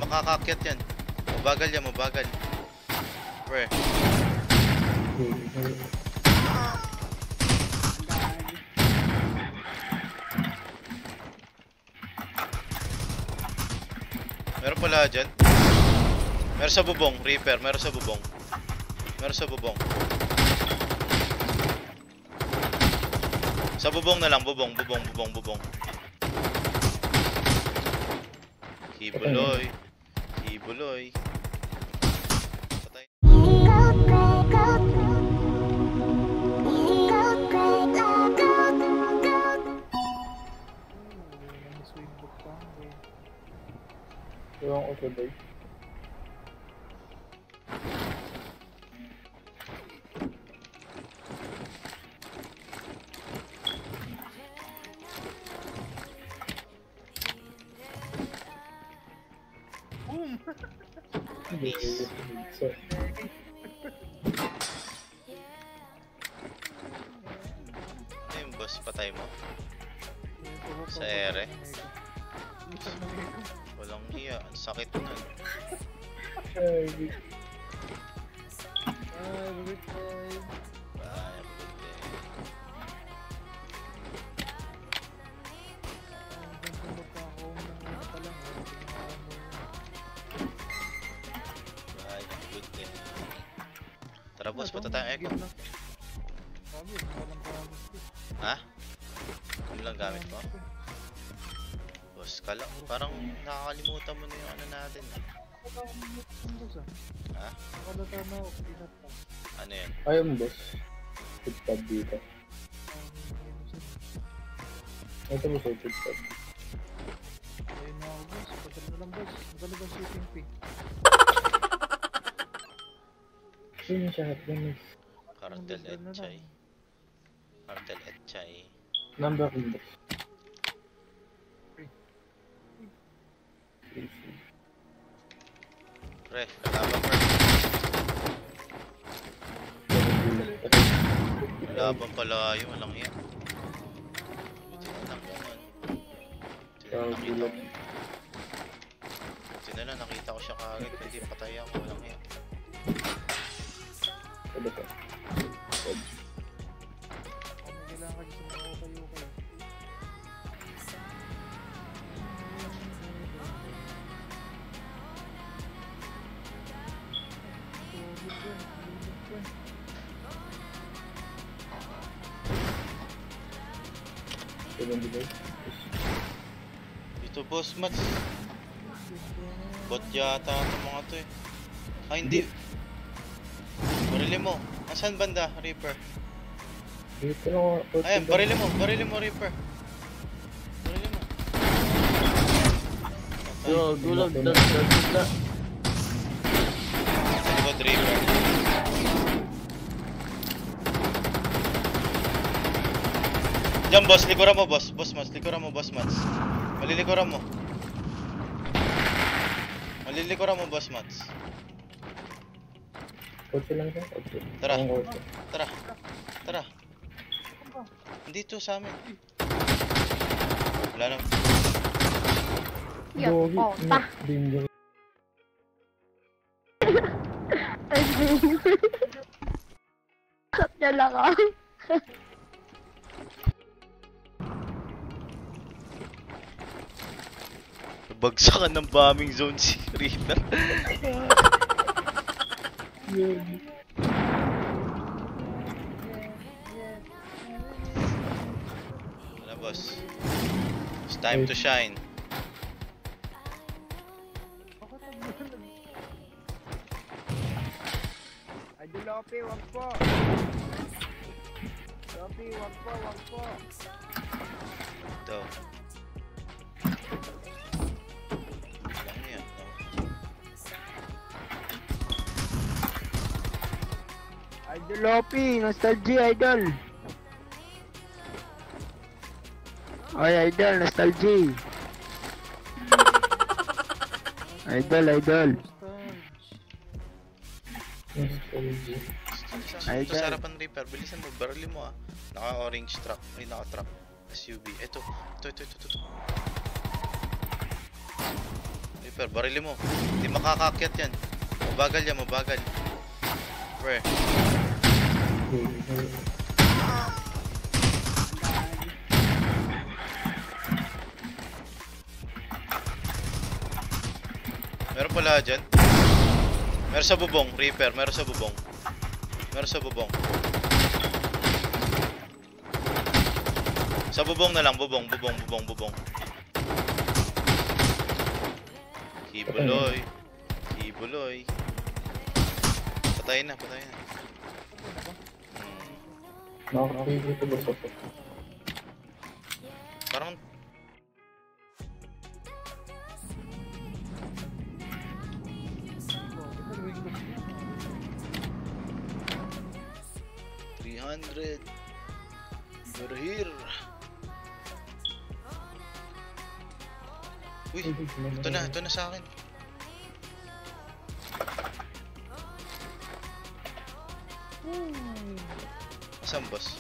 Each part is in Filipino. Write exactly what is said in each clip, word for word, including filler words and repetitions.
makakakyat yan. Mabagal yan, mabagal. Pre. Meron pala dyan. Meron sa bubong, Reaper. Meron sa bubong. Meron sa bubong. Sa bubong na lang, bubong, bubong, bubong, bubong. Kibuloy. Kibuloy. Patay. Yung auto boy. Boom! Nice. So, Ano yung boss? Patay mo? Sa ere? Walang hiya. Ang sakit nun. ay, Ay, wait, boy. Bye, puti. Bye, puti. Tara boss, punta tayong echo. Sabi, walang gamit ko. Ha? Ano lang gamit mo? Boss, kala, parang nakakalimutan mo na yung ano natin. Ha? Nakalata na ako, pinata. Ano yan? ayaw mo boss. Food pad dito. Ito mo sa food pad. Ayun na ako, boss. Pagkala na lang, boss. Magaling ang shooting pig. Sino siya hotgun is? Cartel Etchay. Cartel Etchay. Number one boss. Pre, kalaban pre. Kalaban pala yun, walang yan. Buti na lang naman. Buti na lang nakita ko. Buti na lang nakita ko siya kagad. Hindi patay ako, walang yan. Ano ba? Ano kailangan ka dito sa mga ukay-ukay? Ilan dito? Dito boss, Mats. Bot yata ito mga to eh. Ah, hindi. Barili mo. Asan banda, Reaper? Dito lang ako. Ayan, barili mo. Barili mo, Reaper. Barili mo. Yo, gulag. Dad, dad, dad. Sa likod, Reaper. Diyan, boss. Likuran mo, boss. Boss Mats. Likuran mo, boss Mats. Malilikuran mo. Malilikuran mo, boss Mats. Kotse lang siya. Kotse. Tara. Ang kotse. Tara. Tara. Dito sa amin. Wala na. Yun, Bogi. oh, pa. Bingo. Shot niya lang ako. Bagsakan ng bombing zone si Reaper. Ano boss? It's time to shine. Idol Lopi, wag po! Lopi, wag po, wag po! Ito. Lang yan, no? Idol Lopi, nostalgia idol! Oy, idol, nostalgia! Idol, idol! Ito sa harapan Reaper, bilisan mo, barili mo ah. Naka-orange truck, ay naka-truck S U V. Ito, ito, ito, ito, ito. Reaper, barili mo. Hindi makakakyat yan. Mabagal yan, mabagal. Pre. Meron pala dyan. Meron sa bubong, Reaper. Meron sa bubong. Meron sa bubong. Sa bubong na lang, bubong, bubong, bubong, bubong. Kibuloy. Kibuloy. Patay na, patay na. Hmm. Nakakapagin dito ba sa Parang three hundred. We're here. Uy, ito na, ito na sa akin. Asan boss?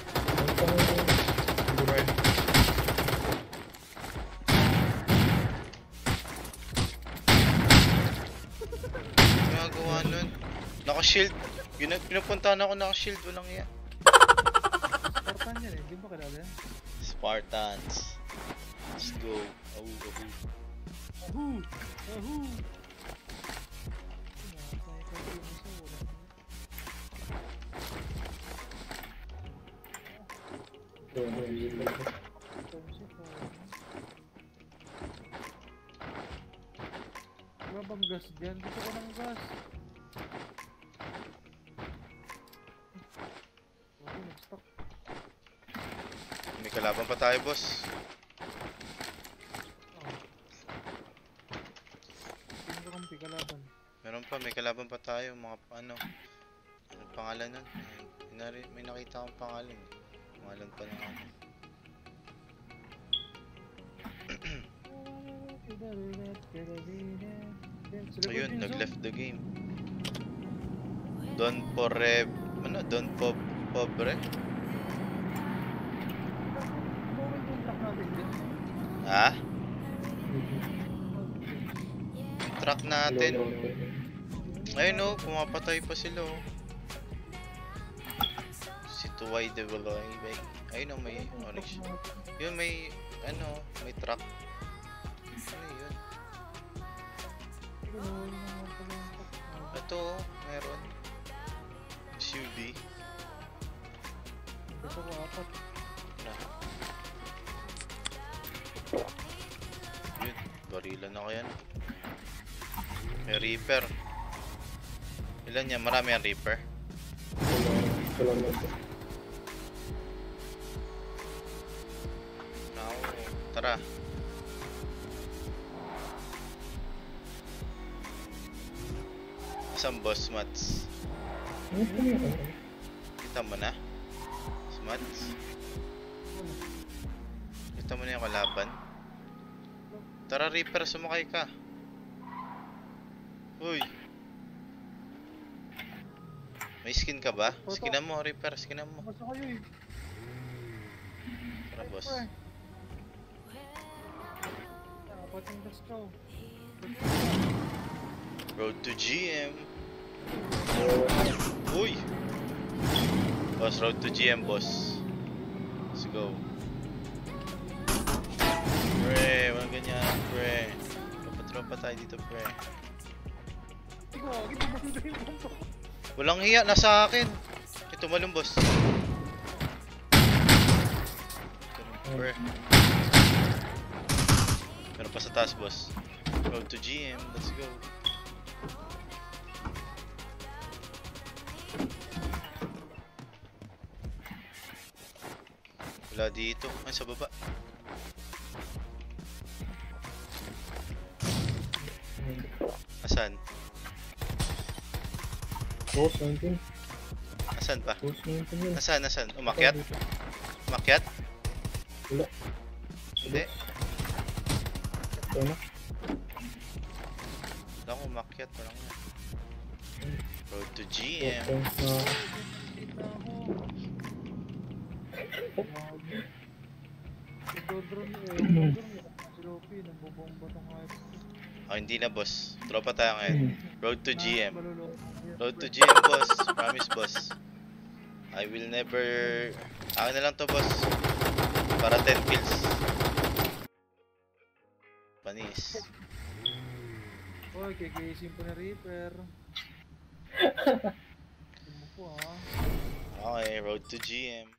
Ginagawa nun. Naka-shield. Pinu- Pinupuntahan ako naka-shield. Walang iya. Spartan yan eh, di ba kilala yan? Spartans. Let's go. Ahu, ahu. Ahoo! Ahoo! Nakakaya ka yung isa, wala na. Tomsik, wala na. Wala bang gas dyan? Gusto ko ng gas. Okay, nag-stop. May kalaban pa tayo boss. Tingin ko kang kalaban. Meron pa, may kalaban pa tayo. Mga pa- ano. Ano pangalan nun? May, may, nari- may nakita akong pangalan. Pangalan pa ng ano. Ayun, nag-left the game. Don Porre... Ano? Don Pop... Pobre? Ha? Truck natin. Ayun oh, pumapatay pa sila oh. Si Tuway de Veloy. Ayun oh, may orange. Yun may... Ano, may truck. Ano yun? Ito oh, meron. S U V. Gusto ko apat. Na. Yun, barilan ako yan. May Reaper. Ilan yan? Marami ang Reaper. Now, tara. Isang boss mats. Kita mo na? Smats. Kita mo na yung kalaban. Tara Reaper, sumakay ka. Uy. May skin ka ba? Skinan mo Reaper, skinan mo. Basta kayo eh. Tara boss. Apat yung gas ko. Road to G M. Uy. Boss, road to G M boss. Let's go. Pre, walang ganyan pre. Tropa-tropa tayo dito pre. Ikaw, ito ba yung bomba? Walang hiya, nasa akin. Ito malong boss. Pre. Pero pa sa taas boss. Road to G M, let's go. Wala dito. Ay, sa baba. Asan? Boss, nineteen. Asan pa? Boss, nineteen yun. Asan, asan? Umakyat? Umakyat? Wala. Hindi. Ito na. Wala akong umakyat. Walang nga. Road to G M. Thanks na. Kita ako. Nagdodron eh. Nagdodron eh. Si Lopi, nagbobomba tong hype. Oh, hindi na boss. Tropa tayo ngayon. Road to G M. Maluloko. Road to G M boss. Promise boss. I will never... Akin na lang to boss. Para ten kills. Panis. Uy, kikisin po ni Reaper. Ano po ah. Okay, road to G M.